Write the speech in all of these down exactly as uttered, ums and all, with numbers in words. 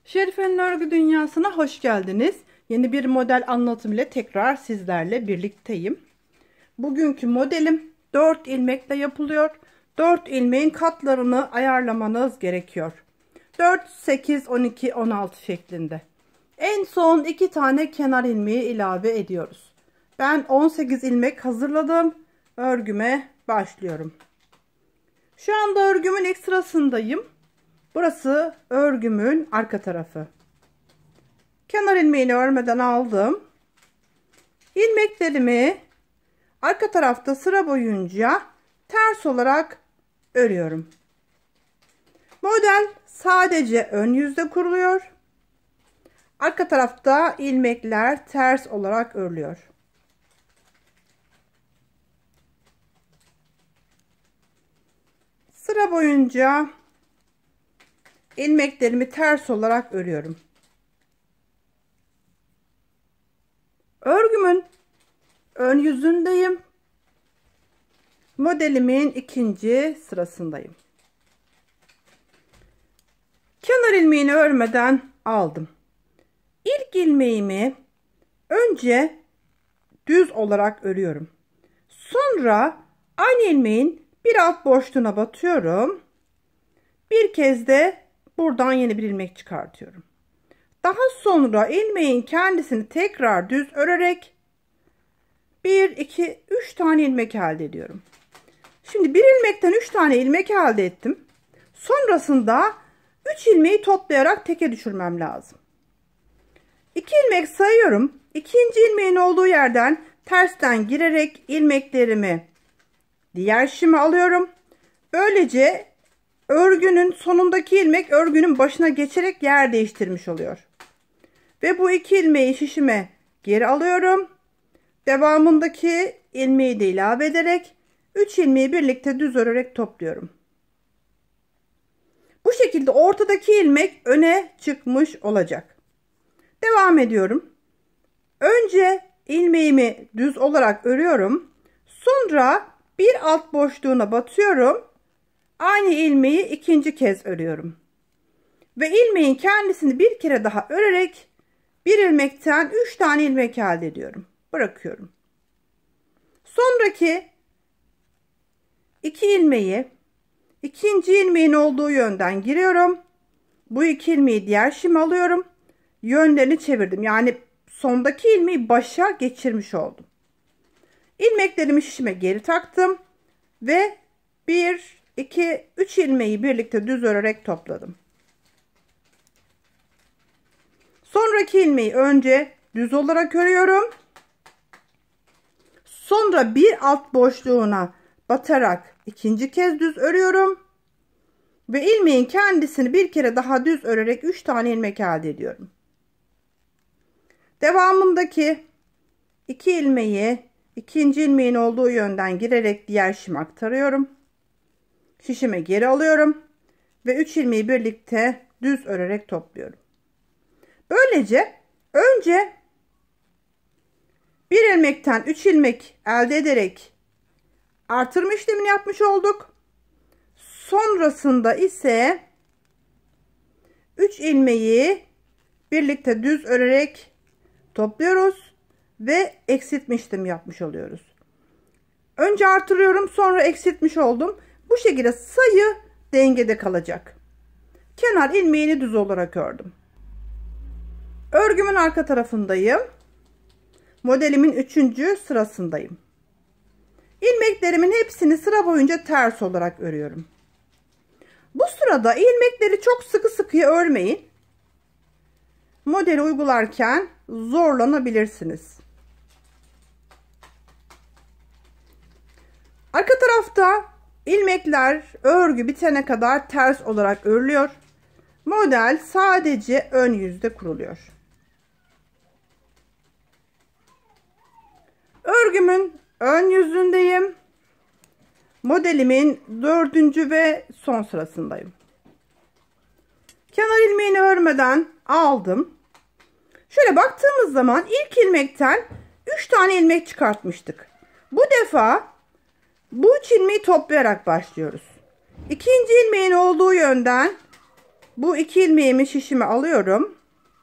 Şerife'nin örgü dünyasına hoş geldiniz. Yeni bir model anlatım ile tekrar sizlerle birlikteyim. Bugünkü modelim dört ilmekle yapılıyor. dört ilmeğin katlarını ayarlamanız gerekiyor. dört, sekiz, on iki, on altı şeklinde. En son iki tane kenar ilmeği ilave ediyoruz. Ben on sekiz ilmek hazırladım. Örgüme başlıyorum. Şu anda örgümün ilk sırasındayım. Burası örgümün arka tarafı. Kenar ilmeğini örmeden aldım. İlmeklerimi arka tarafta sıra boyunca ters olarak örüyorum. Model sadece ön yüzde kuruluyor. Arka tarafta ilmekler ters olarak örülüyor. Sıra boyunca ilmeklerimi ters olarak örüyorum. Örgümün ön yüzündeyim. Modelimin ikinci sırasındayım. Kenar ilmeğini örmeden aldım. İlk ilmeğimi önce düz olarak örüyorum. Sonra aynı ilmeğin bir alt boşluğuna batıyorum. Bir kez de buradan yeni bir ilmek çıkartıyorum. Daha sonra ilmeğin kendisini tekrar düz örerek bir, iki, üç tane ilmek elde ediyorum. Şimdi bir ilmekten üç tane ilmek elde ettim. Sonrasında üç ilmeği toplayarak teke düşürmem lazım. iki ilmek sayıyorum. İkinci ilmeğin olduğu yerden tersten girerek ilmeklerimi diğer şişime alıyorum. Böylece örgünün sonundaki ilmek örgünün başına geçerek yer değiştirmiş oluyor. Ve bu iki ilmeği şişime geri alıyorum. Devamındaki ilmeği de ilave ederek üç ilmeği birlikte düz örerek topluyorum. Bu şekilde ortadaki ilmek öne çıkmış olacak. Devam ediyorum. Önce ilmeğimi düz olarak örüyorum. Sonra bir alt boşluğuna batıyorum. Aynı ilmeği ikinci kez örüyorum. Ve ilmeğin kendisini bir kere daha örerek bir ilmekten üç tane ilmek elde ediyorum. Bırakıyorum. Sonraki iki ilmeği ikinci ilmeğin olduğu yönden giriyorum. Bu iki ilmeği diğer şişime alıyorum. Yönlerini çevirdim. Yani sondaki ilmeği başa geçirmiş oldum. İlmeklerimi şişime geri taktım. Ve bir, iki, üç ilmeği birlikte düz örerek topladım. Sonraki ilmeği önce düz olarak örüyorum. Sonra bir alt boşluğuna batarak ikinci kez düz örüyorum. Ve ilmeğin kendisini bir kere daha düz örerek üç tane ilmek elde ediyorum. Devamındaki iki ilmeği ikinci ilmeğin olduğu yönden girerek diğer şişime aktarıyorum. Şişime geri alıyorum. Ve üç ilmeği birlikte düz örerek topluyorum. Böylece önce bir ilmekten üç ilmek elde ederek artırma işlemini yapmış olduk. Sonrasında ise üç ilmeği birlikte düz örerek topluyoruz ve eksiltme işlemi yapmış oluyoruz. Önce artırıyorum, sonra eksiltmiş oldum. Bu şekilde sayı dengede kalacak. Kenar ilmeğini düz olarak ördüm. Örgümün arka tarafındayım. Modelimin üçüncü sırasındayım. İlmeklerimin hepsini sıra boyunca ters olarak örüyorum. Bu sırada ilmekleri çok sıkı sıkıya örmeyin. Modeli uygularken zorlanabilirsiniz. Arka tarafta ilmekler örgü bitene kadar ters olarak örülüyor. Model sadece ön yüzde kuruluyor. Örgümün ön yüzündeyim. Modelimin dördüncü ve son sırasındayım. Kenar ilmeğini örmeden aldım. Şöyle baktığımız zaman ilk ilmekten üç tane ilmek çıkartmıştık. Bu defa bu üç ilmeği toplayarak başlıyoruz. İkinci ilmeğin olduğu yönden Bu iki ilmeğimi şişime alıyorum.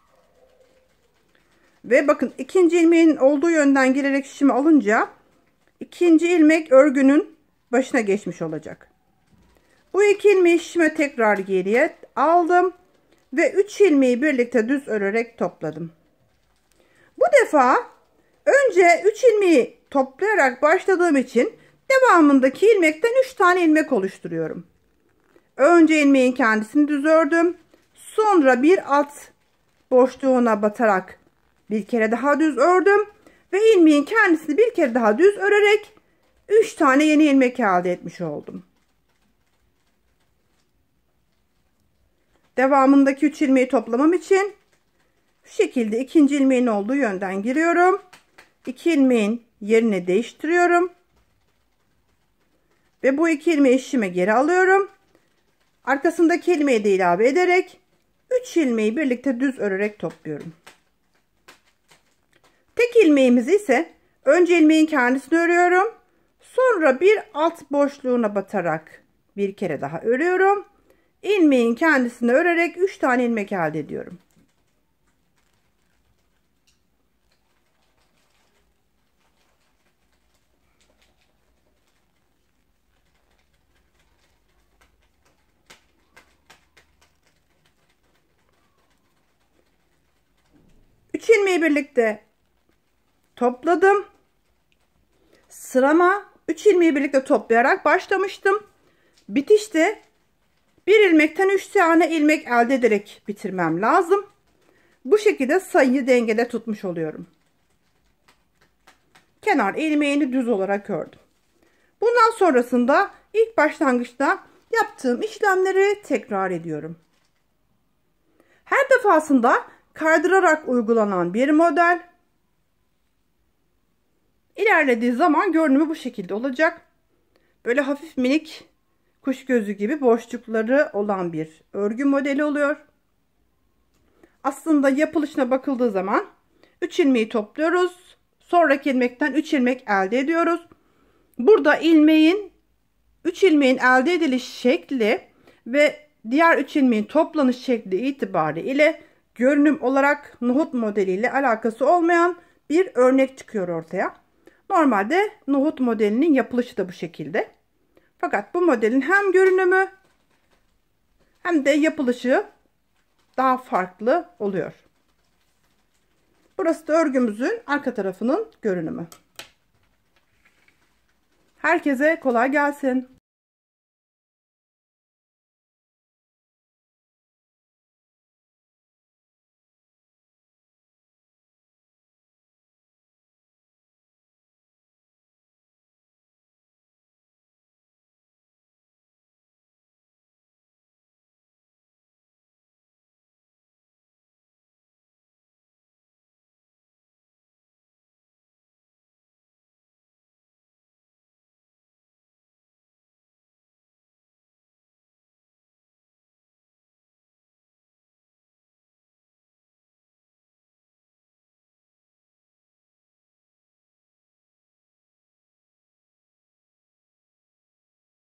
Ve bakın ikinci ilmeğin olduğu yönden gelerek şişime alınca ikinci ilmek örgünün başına geçmiş olacak. Bu iki ilmeği şişime tekrar geriye aldım ve üç ilmeği birlikte düz örerek topladım. Bu defa önce üç ilmeği toplayarak başladığım için devamındaki ilmekten üç tane ilmek oluşturuyorum. Önce ilmeğin kendisini düz ördüm. Sonra bir alt boşluğuna batarak bir kere daha düz ördüm ve ilmeğin kendisini bir kere daha düz örerek üç tane yeni ilmek elde etmiş oldum. Devamındaki üç ilmeği toplamam için şu şekilde ikinci ilmeğin olduğu yönden giriyorum. iki ilmeğin yerini değiştiriyorum. Ve bu iki ilmeği şişime geri alıyorum. Arkasındaki ilmeği de ilave ederek üç ilmeği birlikte düz örerek topluyorum. Tek ilmeğimizi ise önce ilmeğin kendisini örüyorum. Sonra bir alt boşluğuna batarak bir kere daha örüyorum. İlmeğin kendisini örerek üç tane ilmek elde ediyorum. üç ilmeği birlikte topladım. Sırama üç ilmeği birlikte toplayarak başlamıştım. Bitişte bir ilmekten üç tane ilmek elde ederek bitirmem lazım. Bu şekilde sayıyı dengede tutmuş oluyorum. Kenar ilmeğini düz olarak ördüm. Bundan sonrasında ilk başlangıçta yaptığım işlemleri tekrar ediyorum. Her defasında kaydırarak uygulanan bir model. İlerlediği zaman görünümü bu şekilde olacak. Böyle hafif minik kuş gözü gibi boşlukları olan bir örgü modeli oluyor. Aslında yapılışına bakıldığı zaman üç ilmeği topluyoruz. Sonraki ilmekten üç ilmek elde ediyoruz. Burada ilmeğin üç ilmeğin elde ediliş şekli ve diğer üç ilmeğin toplanış şekli itibariyle görünüm olarak nohut modeliyle alakası olmayan bir örnek çıkıyor ortaya. Normalde nohut modelinin yapılışı da bu şekilde. Fakat bu modelin hem görünümü hem de yapılışı daha farklı oluyor. Burası da örgümüzün arka tarafının görünümü. Herkese kolay gelsin.